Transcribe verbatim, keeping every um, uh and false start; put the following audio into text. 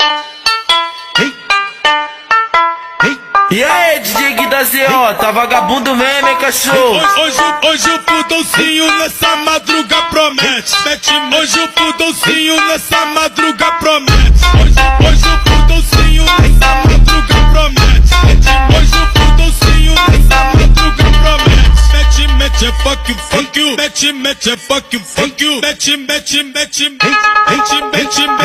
E aí, D J Gui da Z O, tá vagabundo mesmo, hein, cachorro? Hoje, hoje o pudolcinho nessa madruga promete. Mete, hoje o pudolcinho nessa madruga promete. Hoje, hoje o pudolcinho nessa madruga promete. Mete, hoje o pudolcinho nessa madruga promete. Mete, mete, é fuck you, fuck you. Mete, mete, é fuck you, fuck you. Mete, mete, mete, mete, mete, mete.